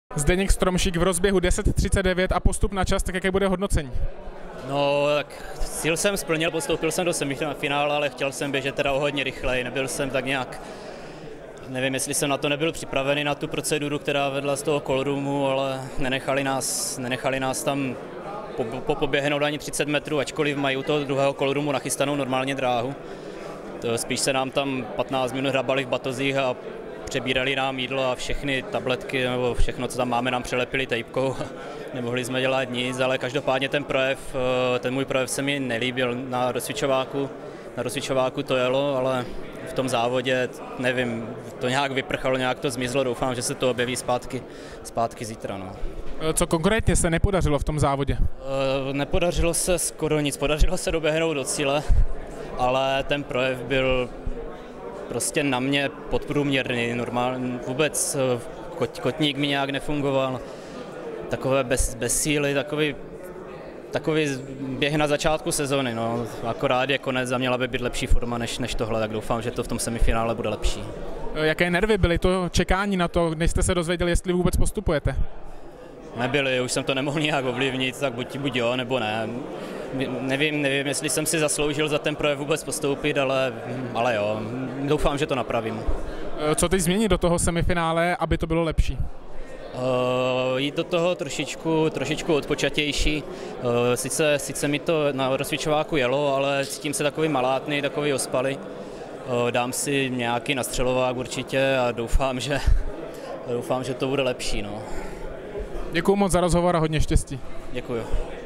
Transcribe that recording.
Zdeněk Stromšík v rozběhu 10:39 a postup na čas, tak jaké bude hodnocení? No, tak cíl jsem splnil, postoupil jsem do semifinále, ale chtěl jsem běžet teda o hodně rychleji, nebyl jsem tak nějak, nevím, jestli jsem na to nebyl připravený, na tu proceduru, která vedla z toho callroomu, ale nenechali nás tam poběhnout ani 30 metrů, ačkoliv mají u toho druhého callroomu nachystanou normálně dráhu. To spíš se nám tam 15 minut hrabali v batozích a přebírali nám jídlo a všechny tabletky nebo všechno, co tam máme, nám přelepili tejpkou. Nemohli jsme dělat nic, ale každopádně ten můj projev se mi nelíbil na rozcvičováku to jelo, ale v tom závodě, nevím, to nějak vyprchalo, nějak to zmizlo, doufám, že se to objeví zpátky zítra. No. Co konkrétně se nepodařilo v tom závodě? Nepodařilo se skoro nic, podařilo se doběhnout do cíle, ale ten projev byl prostě na mě podprůměrný, normálně vůbec kotník mi nějak nefungoval, takové bez síly, takový běh na začátku sezony, no. Akorát je konec a měla by být lepší forma než tohle, tak doufám, že to v tom semifinále bude lepší. Jaké nervy byly to čekání na to, než jste se dozvěděli, jestli vůbec postupujete? Nebyly, už jsem to nemohl nějak ovlivnit, tak buď jo, nebo ne. Nevím, jestli jsem si zasloužil za ten projev vůbec postoupit, ale jo, doufám, že to napravím. Co teď změnit do toho semifinále, aby to bylo lepší? Jít do toho trošičku odpočatější. Sice mi to na rozcvičováku jelo, ale cítím se takový malátný, takový ospalý. Dám si nějaký nastřelovák určitě a doufám, že to bude lepší. No. Děkuju moc za rozhovor a hodně štěstí. Děkuju.